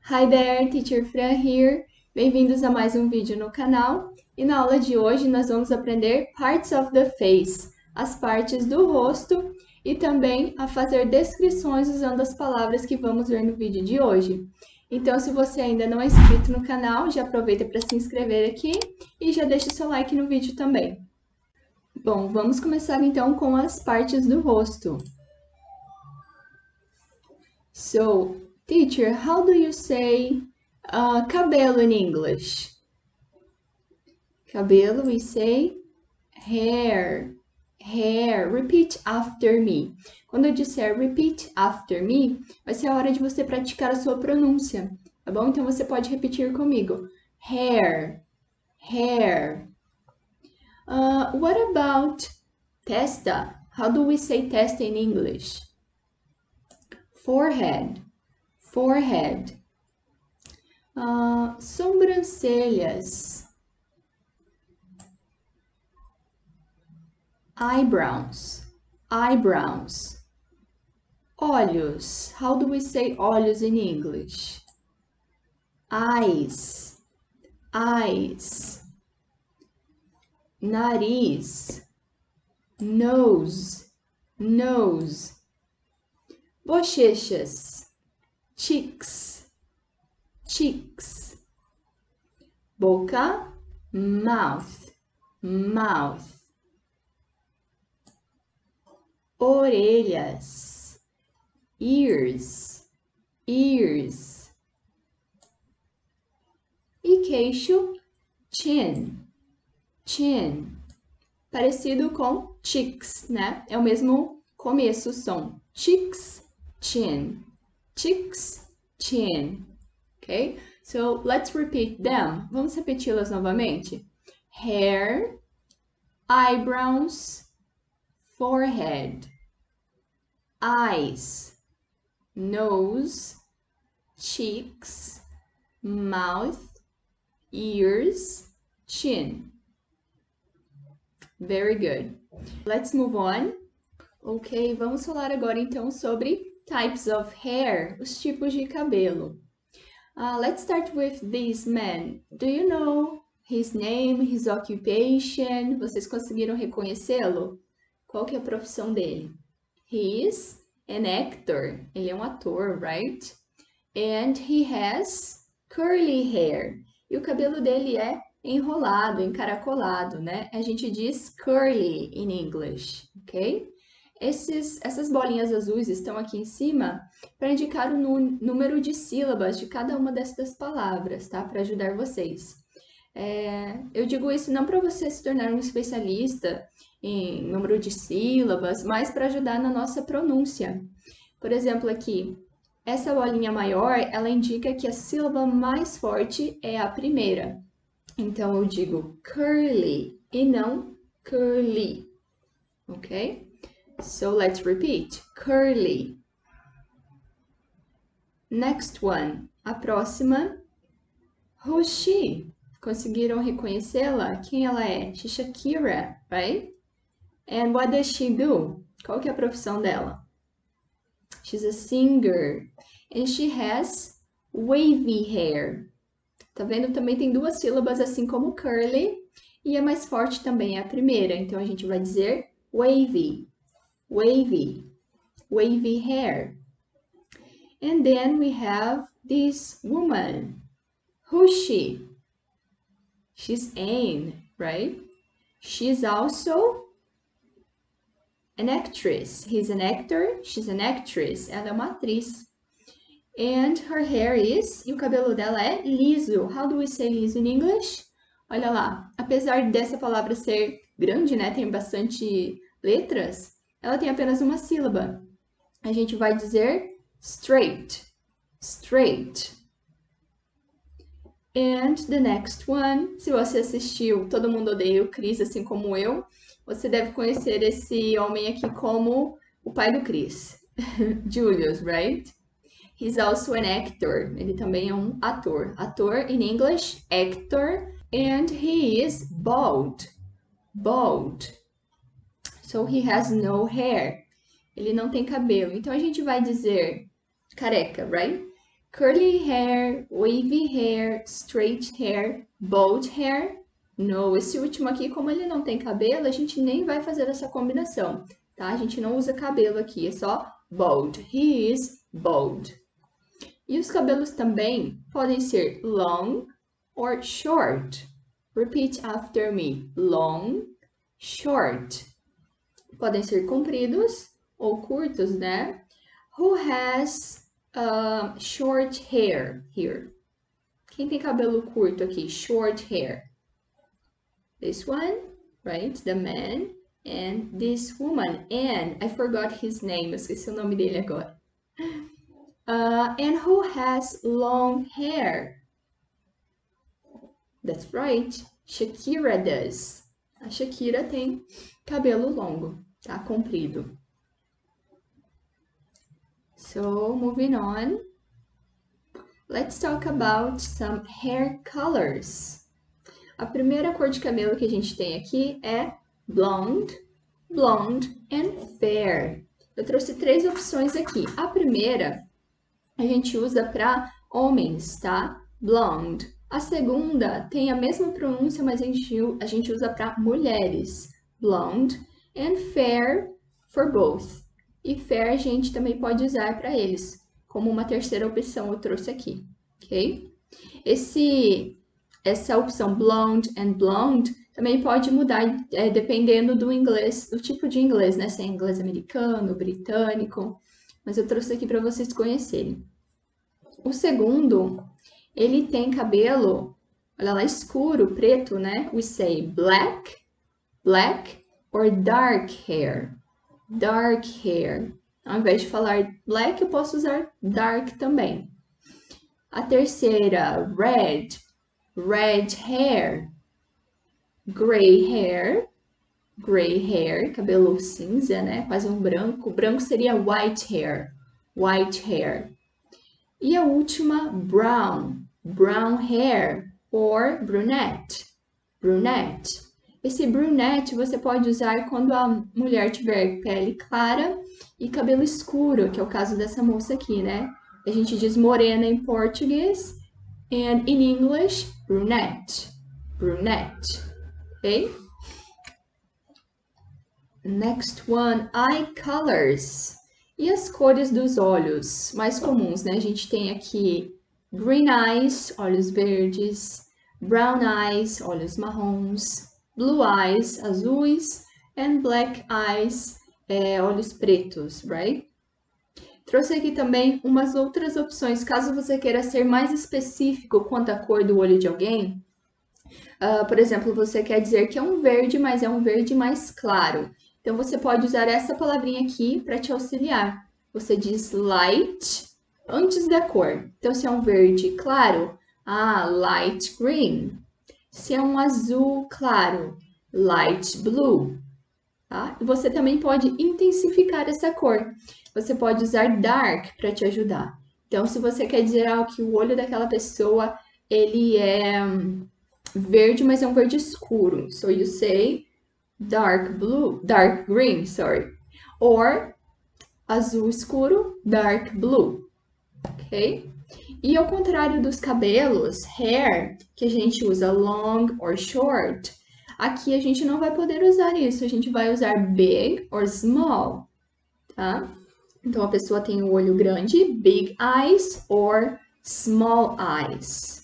Hi there, Teacher Fran here. Bem-vindos a mais um vídeo no canal. E na aula de hoje nós vamos aprender parts of the face, as partes do rosto, e também a fazer descrições usando as palavras que vamos ver no vídeo de hoje. Então, se você ainda não é inscrito no canal, já aproveita para se inscrever aqui e já deixa o seu like no vídeo também. Bom, vamos começar então com as partes do rosto. So, teacher, how do you say cabelo in English? Cabelo, we say hair. Hair. Repeat after me. Quando eu disser repeat after me, vai ser a hora de você praticar a sua pronúncia, tá bom? Então você pode repetir comigo. Hair. Hair. What about testa? How do we say testa in English? Forehead. Forehead. Sobrancelhas. Eyebrows. Eyebrows. Olhos. How do we say olhos in English? Eyes. Eyes. Nariz. Nose. Nose. Bochechas. Cheeks. Cheeks. Boca. Mouth. Mouth. Orelhas. Ears. Ears. E queixo. Chin. Chin. Parecido com cheeks, né? É o mesmo começo, o som. Cheeks, chin. Cheeks, chin. Ok? So, let's repeat them. Vamos repeti-las novamente. Hair, eyebrows, forehead, eyes, nose, cheeks, mouth, ears, chin. Very good. Let's move on. Ok, vamos falar agora então sobre types of hair, os tipos de cabelo. Let's start with this man. Do you know his name, his occupation? Vocês conseguiram reconhecê-lo? Qual que é a profissão dele? He is an actor. Ele é um ator, right? And he has curly hair. E o cabelo dele é enrolado, encaracolado, né? A gente diz curly in English, ok? Essas bolinhas azuis estão aqui em cima para indicar o número de sílabas de cada uma dessas palavras, tá? Para ajudar vocês. Eu digo isso não para você se tornar um especialista em número de sílabas, mas para ajudar na nossa pronúncia. Por exemplo, aqui, essa bolinha maior, ela indica que a sílaba mais forte é a primeira. Então, eu digo curly e não curly, ok? So, let's repeat. Curly. Next one. A próxima. Who's she? Conseguiram reconhecê-la? Quem ela é? She's Shakira, right? And what does she do? Qual que é a profissão dela? She's a singer. And she has wavy hair. Tá vendo? Também tem duas sílabas, assim como curly. E a mais forte também é a primeira. Então, a gente vai dizer wavy. Wavy. Wavy hair. And then we have this woman. Who's she? She's Anne, right? She's also an actress. He's an actor. She's an actress. Ela é uma atriz. And her hair is... E o cabelo dela é liso. How do we say liso in English? Olha lá. Apesar dessa palavra ser grande, né? Tem bastante letras. Ela tem apenas uma sílaba. A gente vai dizer straight. Straight. And the next one, se você assistiu Todo Mundo Odeia o Chris, assim como eu, você deve conhecer esse homem aqui como o pai do Chris, Julius, right? He's also an actor. Ele também é um ator. Ator in English, actor. And he is bald. Bald. So he has no hair. Ele não tem cabelo. Então a gente vai dizer careca, right? Curly hair, wavy hair, straight hair, bald hair. No, esse último aqui, como ele não tem cabelo, a gente nem vai fazer essa combinação, tá? A gente não usa cabelo aqui, é só bald. He is bald. E os cabelos também podem ser long or short. Repeat after me. Long, short. Podem ser compridos ou curtos, né? Who has short hair here? Quem tem cabelo curto aqui? Short hair. This one, right? The man. And this woman. And I forgot his name. Eu esqueci o nome dele agora. And who has long hair? That's right. Shakira does. A Shakira tem cabelo longo, tá? Comprido. So, moving on. Let's talk about some hair colors. A primeira cor de cabelo que a gente tem aqui é blonde, blonde and fair. Eu trouxe 3 opções aqui. A primeira a gente usa para homens, tá? Blonde. A segunda tem a mesma pronúncia, mas a gente usa para mulheres. Blonde and fair for both. E fair a gente também pode usar para eles. Como uma terceira opção eu trouxe aqui, ok? Essa opção blonde and blonde também pode mudar dependendo do inglês, do tipo de inglês, né? Se é inglês americano, britânico. Mas eu trouxe aqui para vocês conhecerem. O segundo, ele tem cabelo, olha lá, escuro, preto, né? We say black, black or dark hair. Dark hair. Ao invés de falar black, eu posso usar dark também. A terceira, red, red hair. Gray hair, gray hair, cabelo cinza, né? Quase um branco. O branco seria white hair, white hair. E a última, brown, brown hair or brunette, brunette. Esse brunette você pode usar quando a mulher tiver pele clara e cabelo escuro, que é o caso dessa moça aqui, né? A gente diz morena em português and in English, brunette, brunette, ok? Next one, eye colors. E as cores dos olhos mais comuns, né? A gente tem aqui green eyes, olhos verdes, brown eyes, olhos marrons, blue eyes, azuis, and black eyes, olhos pretos, right? Trouxe aqui também umas outras opções, caso você queira ser mais específico quanto à cor do olho de alguém. Por exemplo, você quer dizer que é um verde, mas é um verde mais claro. Então, você pode usar essa palavrinha aqui para te auxiliar. Você diz light antes da cor. Então, se é um verde claro, light green. Se é um azul claro, light blue. Tá? E você também pode intensificar essa cor. Você pode usar dark para te ajudar. Então, se você quer dizer que o olho daquela pessoa ele é verde, mas é um verde escuro. So, you say dark blue, dark green, sorry. Or azul escuro, dark blue, ok? E ao contrário dos cabelos, hair, que a gente usa long or short, aqui a gente não vai poder usar isso, a gente vai usar big or small, tá? Então a pessoa tem o olho grande, big eyes or small eyes.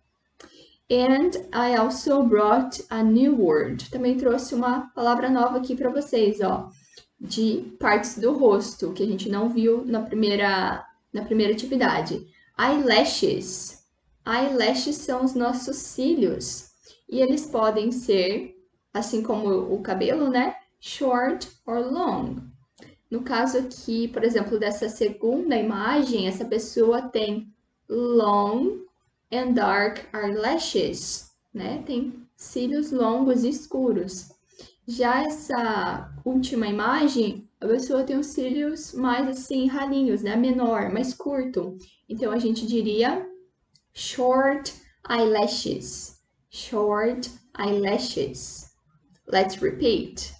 And I also brought a new word. Também trouxe uma palavra nova aqui para vocês, ó, de partes do rosto, que a gente não viu na primeira atividade. Eyelashes. Eyelashes são os nossos cílios. E eles podem ser, assim como o cabelo, né? Short or long. No caso aqui, por exemplo, dessa segunda imagem, essa pessoa tem long and dark eyelashes, né? Tem cílios longos e escuros. Já essa última imagem, a pessoa tem os cílios mais assim, ralinhos, né? Menor, mais curto. Então, a gente diria short eyelashes. Short eyelashes. Let's repeat.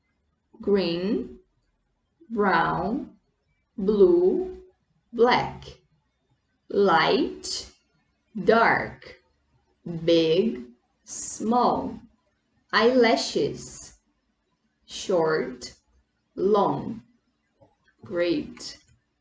Green, brown, blue, black. light, dark, big, small, eyelashes, short, long. Great.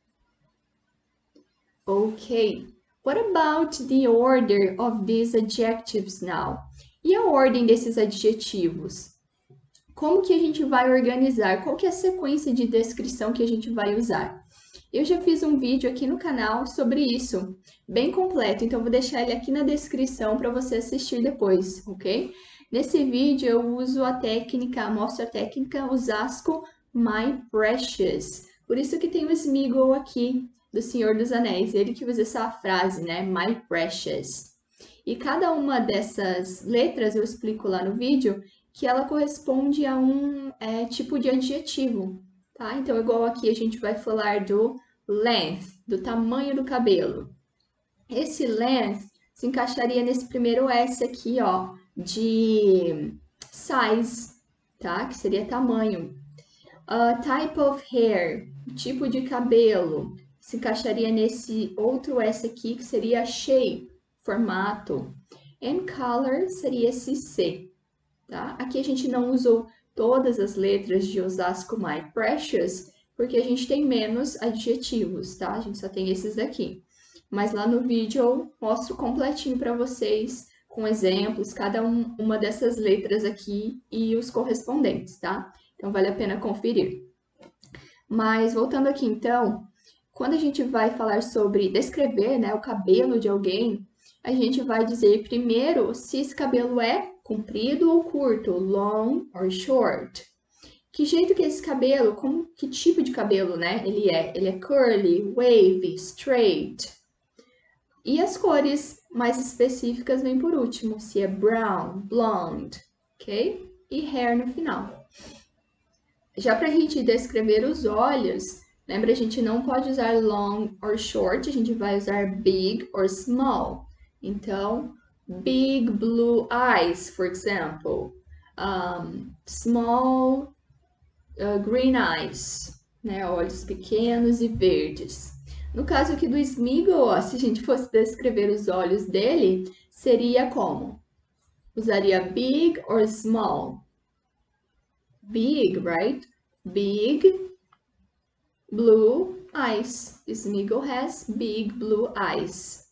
Okay, what about the order of these adjectives now? E a ordem desses adjetivos? Como que a gente vai organizar? Qual que é a sequência de descrição que a gente vai usar? Eu já fiz um vídeo aqui no canal sobre isso, bem completo, então vou deixar ele aqui na descrição para você assistir depois, ok? Nesse vídeo eu uso a técnica, mostro a técnica Osasco My Precious. Por isso que tem o Sméagol aqui, do Senhor dos Anéis, ele que usa essa frase, né? My Precious. E cada uma dessas letras eu explico lá no vídeo que ela corresponde a um tipo de adjetivo, tá? Então, igual aqui a gente vai falar do length, do tamanho do cabelo. Esse length se encaixaria nesse primeiro S aqui, ó, de size, tá? Que seria tamanho. Type of hair, tipo de cabelo, se encaixaria nesse outro S aqui, que seria shape, formato. And color seria esse C. Tá? Aqui a gente não usou todas as letras de Osasco My Precious, porque a gente tem menos adjetivos, tá? A gente só tem esses aqui. Mas lá no vídeo eu mostro completinho para vocês, com exemplos, cada uma dessas letras aqui e os correspondentes, tá? Então vale a pena conferir. Mas voltando aqui então, quando a gente vai falar sobre descrever, né, o cabelo de alguém, a gente vai dizer primeiro se esse cabelo é comprido ou curto, long or short. Que jeito que esse cabelo, que tipo de cabelo, né, ele é? Ele é curly, wavy, straight. E as cores mais específicas vêm por último, se é brown, blonde, ok? E hair no final. Já para a gente descrever os olhos, lembra, a gente não pode usar long or short, a gente vai usar big or small. Então, big blue eyes, for example. Small green eyes, né? Olhos pequenos e verdes. No caso aqui do Sméagol, ó, se a gente fosse descrever os olhos dele, seria como? Usaria big or small? Big, right? Big blue eyes. Sméagol has big blue eyes.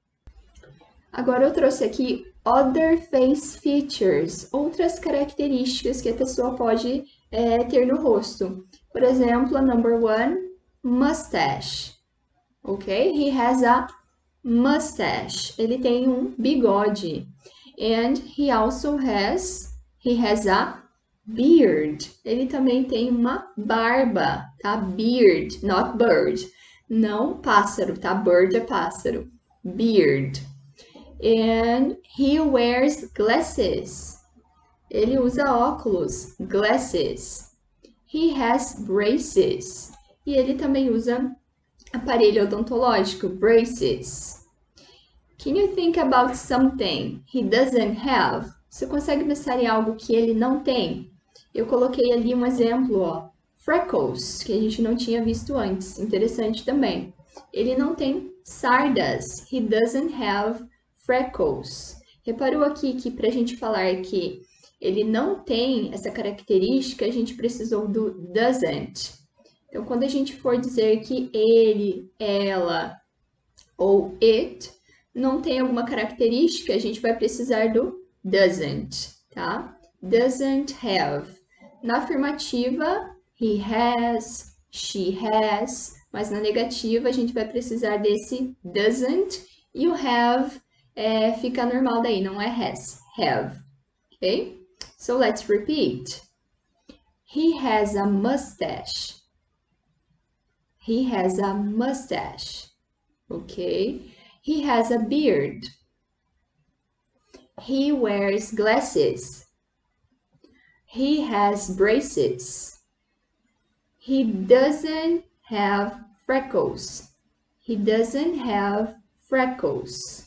Agora eu trouxe aqui other face features, outras características que a pessoa pode ter no rosto. Por exemplo, a number one, mustache. Ok? He has a mustache. Ele tem um bigode. And he also has a beard. Ele também tem uma barba, tá? Beard, not bird. Não pássaro, tá? Bird é pássaro. Beard. And he wears glasses. Ele usa óculos, glasses. He has braces. E ele também usa aparelho odontológico, braces. Can you think about something he doesn't have? Você consegue pensar em algo que ele não tem? Eu coloquei ali um exemplo, ó. Freckles, que a gente não tinha visto antes. Interessante também. Ele não tem sardas. He doesn't have freckles. Reparou aqui que para a gente falar que ele não tem essa característica, a gente precisou do doesn't. Então, quando a gente for dizer que ele, ela ou it não tem alguma característica, a gente vai precisar do doesn't, tá? Doesn't have. Na afirmativa, he has, she has, mas na negativa a gente vai precisar desse doesn't e o have fica normal daí, não é has, have, ok? So let's repeat. He has a mustache. He has a mustache, ok? He has a beard. He wears glasses. He has braces. He doesn't have freckles. He doesn't have freckles.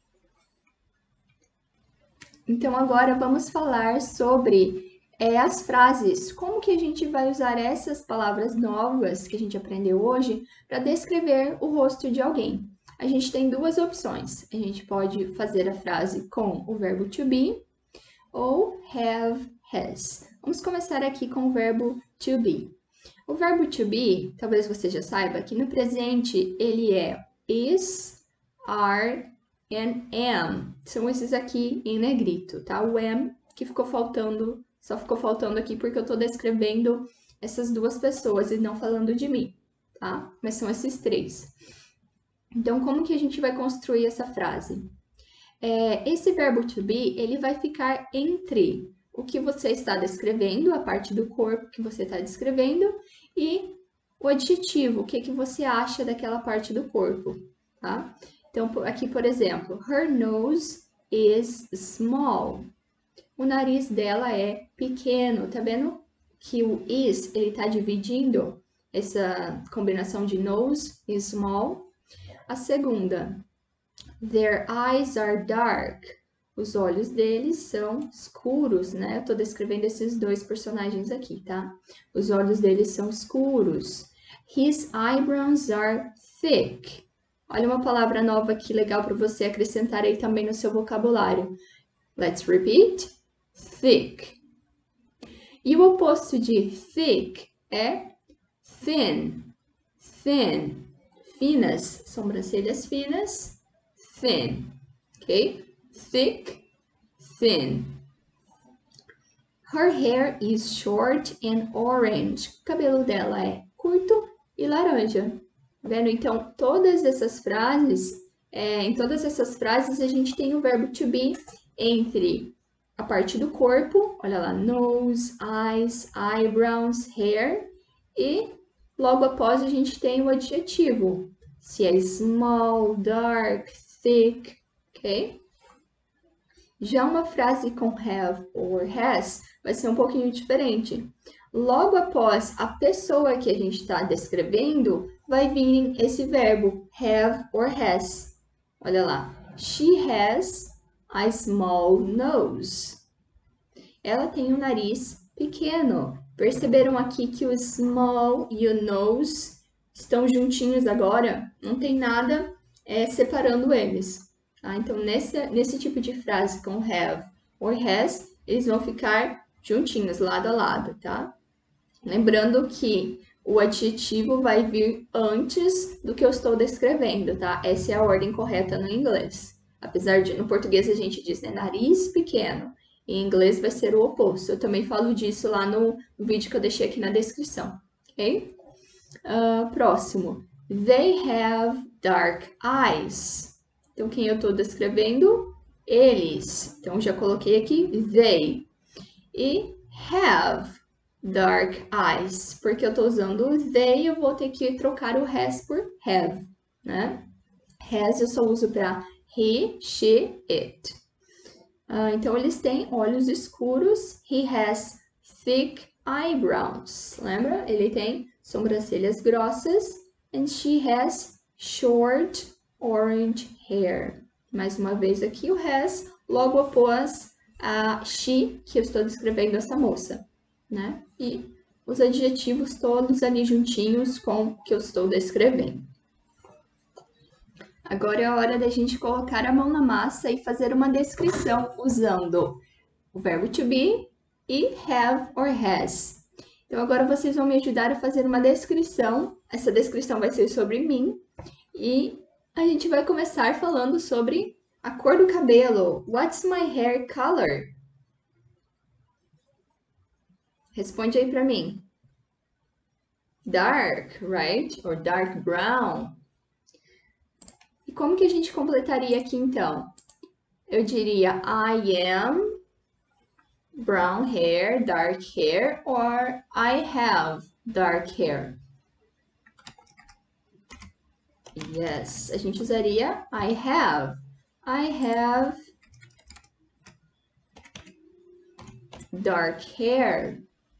Então, agora vamos falar sobre as frases. Como que a gente vai usar essas palavras novas que a gente aprendeu hoje para descrever o rosto de alguém? a gente tem duas opções. A gente pode fazer a frase com o verbo to be ou have, has. Vamos começar aqui com o verbo to be. O verbo to be, talvez você já saiba que no presente ele é is, are and am. São esses aqui em negrito, tá? O am que ficou faltando, só ficou faltando aqui porque eu tô descrevendo essas duas pessoas e não falando de mim, tá? Mas são esses três. Então, como que a gente vai construir essa frase? Esse verbo to be, ele vai ficar entre o que você está descrevendo, a parte do corpo que você está descrevendo, e o adjetivo, o que você acha daquela parte do corpo, tá? Então, aqui, por exemplo, her nose is small. O nariz dela é pequeno, tá vendo? Que o is, ele tá dividindo essa combinação de nose e small. A segunda, their eyes are dark. Os olhos deles são escuros, né? Eu tô descrevendo esses dois personagens aqui, tá? Os olhos deles são escuros. His eyebrows are thick. Olha uma palavra nova aqui legal para você acrescentar aí também no seu vocabulário. Let's repeat. Thick. E o oposto de thick é thin. Thin. Finas, sobrancelhas finas. Thin. Ok? Thick, thin. Her hair is short and orange. O cabelo dela é curto e laranja. Vendo? Então, todas essas frases, em todas essas frases a gente tem o verbo to be entre a parte do corpo, olha lá, nose, eyes, eyebrows, hair, e logo após a gente tem o adjetivo, se é small, dark, thick, ok? Já uma frase com have or has vai ser um pouquinho diferente. Logo após a pessoa que a gente está descrevendo, vai vir esse verbo have or has. Olha lá. She has a small nose. Ela tem um nariz pequeno. Perceberam aqui que o small e o nose estão juntinhos agora? Não tem nada separando eles. Tá? Então, nesse tipo de frase com have or has, eles vão ficar juntinhos, lado a lado, tá? Lembrando que o adjetivo vai vir antes do que eu estou descrevendo, tá? Essa é a ordem correta no inglês. Apesar de, no português a gente diz, né, nariz pequeno. Em inglês vai ser o oposto. Eu também falo disso lá no vídeo que eu deixei aqui na descrição, ok? Próximo. They have dark eyes. Então, quem eu estou descrevendo? Eles. Então, já coloquei aqui they. E have dark eyes. Porque eu estou usando o they, eu vou ter que trocar o has por have, né? Has eu só uso para he, she, it. Então, eles têm olhos escuros. He has thick eyebrows. Lembra? Ele tem sobrancelhas grossas. And she has short orange hair. Mais uma vez aqui o has, logo após a she, que eu estou descrevendo essa moça, né? E os adjetivos todos ali juntinhos com o que eu estou descrevendo. Agora é a hora da gente colocar a mão na massa e fazer uma descrição usando o verbo to be e have or has. Então, agora vocês vão me ajudar a fazer uma descrição. Essa descrição vai ser sobre mim. E a gente vai começar falando sobre a cor do cabelo. What's my hair color? Responde aí para mim. Dark, right? Or dark brown. E como que a gente completaria aqui, então? Eu diria I am brown hair, dark hair, or I have dark hair. Yes, a gente usaria I have. I have dark hair.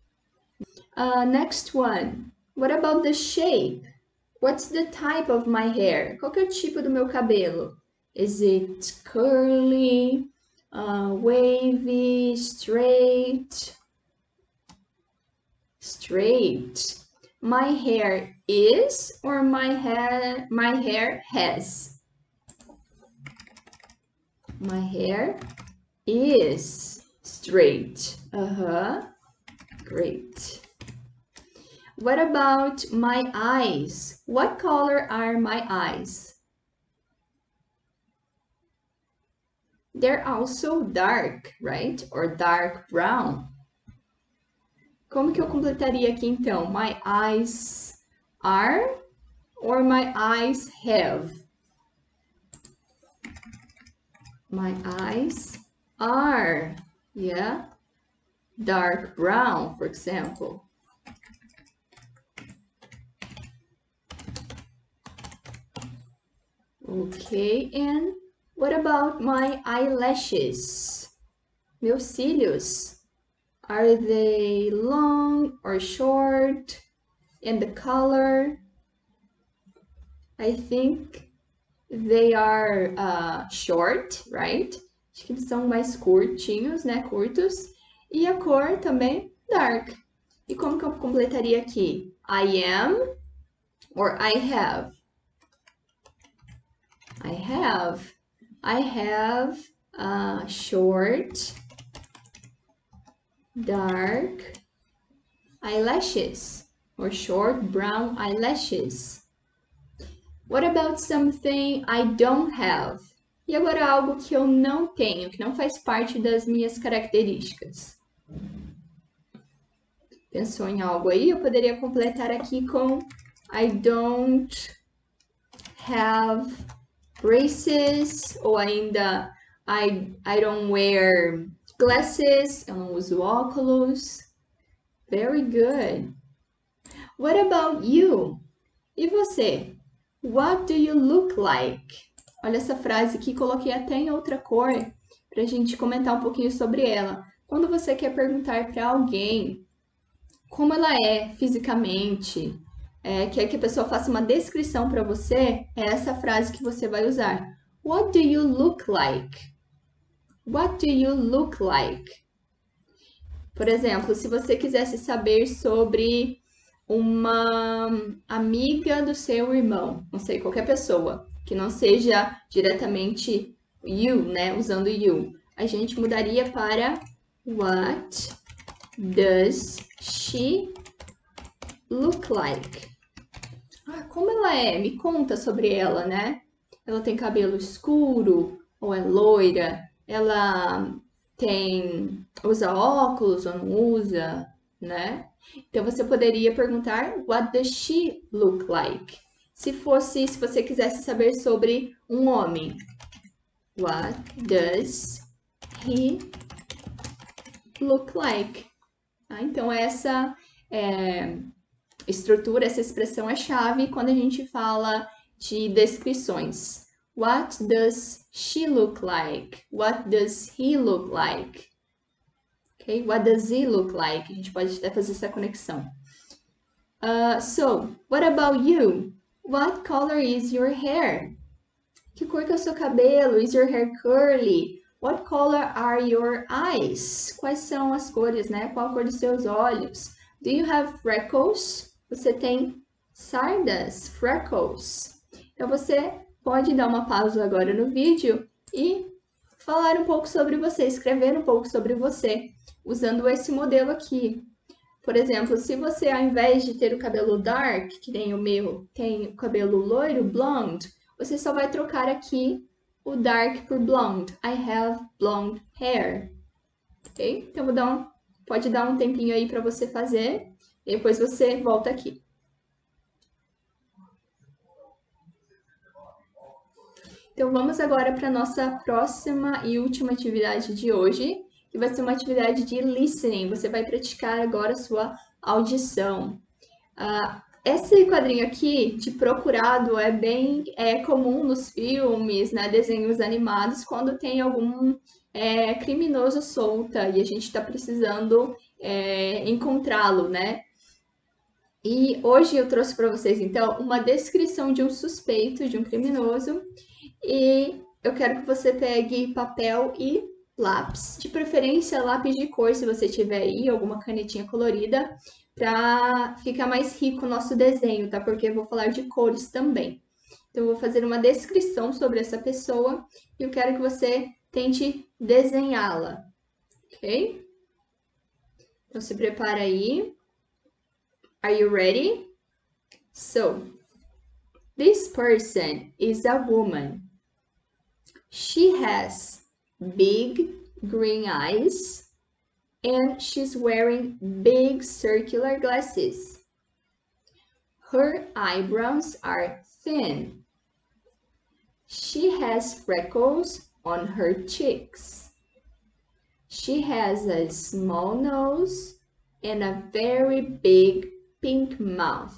Next one. What about the shape? What's the type of my hair? Qual que é o tipo do meu cabelo? Is it curly, wavy, straight? Straight. My hair is or my hair has? My hair is straight. Great. What about my eyes? What color are my eyes? They're also dark, right? Or dark brown. Como que eu completaria aqui então? My eyes are or my eyes have? My eyes are, yeah, dark brown, for example. Okay, and what about my eyelashes? Meus cílios, are they long or short? And the color? I think they are short, right? Acho que eles são mais curtinhos, né? Curtos. E a cor também dark. E como que eu completaria aqui? I am or I have? I have short, dark eyelashes or short brown eyelashes. What about something I don't have? E agora algo que eu não tenho, que não faz parte das minhas características. Pensou em algo aí? Eu poderia completar aqui com I don't have braces, ou ainda I don't wear glasses, eu não uso óculos. Very good. What about you? E você? What do you look like? Olha essa frase aqui, coloquei até em outra cor para a gente comentar um pouquinho sobre ela. Quando você quer perguntar para alguém como ela é fisicamente, quer que a pessoa faça uma descrição para você, é essa frase que você vai usar. What do you look like? What do you look like? Por exemplo, se você quisesse saber sobre uma amiga do seu irmão, não sei, qualquer pessoa, que não seja diretamente you, né, usando you, a gente mudaria para What does she look like? Como ela é? Me conta sobre ela, né? Ela tem cabelo escuro ou é loira? Ela usa óculos ou não usa, né? Então você poderia perguntar What does she look like? Se você quisesse saber sobre um homem, What does he look like? Então essa estrutura, essa expressão é chave quando a gente fala de descrições. What does she look like? What does he look like? Okay? What does he look like? A gente pode até fazer essa conexão. So, what about you? What color is your hair? Que cor que é o seu cabelo? Is your hair curly? What color are your eyes? Quais são as cores, né? Qual a cor dos seus olhos? Do you have freckles? Você tem sardas, freckles. Então você pode dar uma pausa agora no vídeo e falar um pouco sobre você, escrever um pouco sobre você, usando esse modelo aqui. Por exemplo, se você, ao invés de ter o cabelo dark, que nem o meu, tem o cabelo loiro, blonde, você só vai trocar aqui o dark por blonde. I have blonde hair. Ok? Então, pode dar um tempinho aí para você fazer, e depois você volta aqui. Então, vamos agora para a nossa próxima e última atividade de hoje, que vai ser uma atividade de listening. Você vai praticar agora a sua audição. Esse quadrinho aqui, de procurado, é bem comum nos filmes, né, desenhos animados, quando tem algum criminoso solta e a gente está precisando encontrá-lo, né? E hoje eu trouxe para vocês, então, uma descrição de um suspeito, de um criminoso, e eu quero que você pegue papel e lápis, de preferência lápis de cor, se você tiver aí, alguma canetinha colorida, para ficar mais rico o nosso desenho, tá? Porque eu vou falar de cores também. Então, eu vou fazer uma descrição sobre essa pessoa e eu quero que você tente desenhá-la, ok? Então, se prepara aí. Are you ready? So, this person is a woman. She has big green eyes and she's wearing big circular glasses. Her eyebrows are thin. She has freckles on her cheeks. She has a small nose and a very big pink mouth.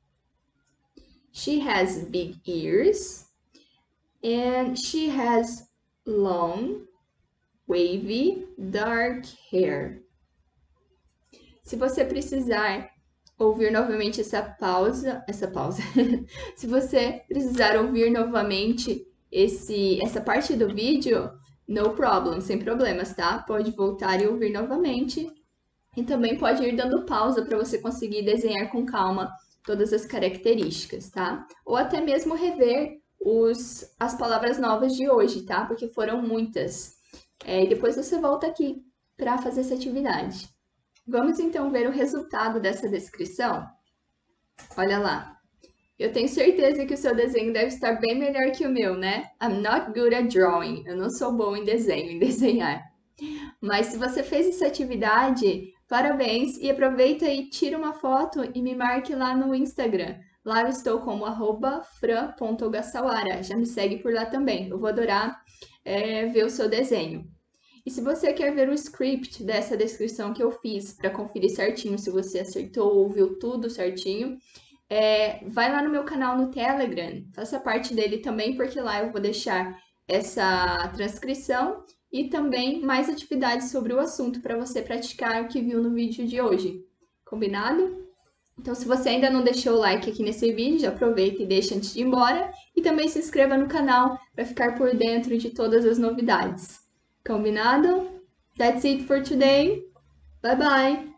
She has big ears and she has long, wavy, dark hair. Se você precisar ouvir novamente essa pausa. Se você precisar ouvir novamente essa parte do vídeo, no problem, sem problemas, tá? Pode voltar e ouvir novamente. E também pode ir dando pausa para você conseguir desenhar com calma todas as características, tá? Ou até mesmo rever as palavras novas de hoje, tá? Porque foram muitas. E depois você volta aqui para fazer essa atividade. Vamos então ver o resultado dessa descrição? Olha lá. Eu tenho certeza que o seu desenho deve estar bem melhor que o meu, né? I'm not good at drawing. Eu não sou bom em desenho, em desenhar. Mas se você fez essa atividade, parabéns e aproveita e tira uma foto e me marque lá no Instagram. Lá eu estou como @fran.ogasawara. Já me segue por lá também. Eu vou adorar ver o seu desenho. E se você quer ver o script dessa descrição que eu fiz para conferir certinho se você acertou, ouviu tudo certinho, vai lá no meu canal no Telegram, faça parte dele também, porque lá eu vou deixar essa transcrição e também mais atividades sobre o assunto para você praticar o que viu no vídeo de hoje. Combinado? Então, se você ainda não deixou o like aqui nesse vídeo, já aproveita e deixa antes de ir embora. E também se inscreva no canal para ficar por dentro de todas as novidades. Combinado? That's it for today. Bye bye!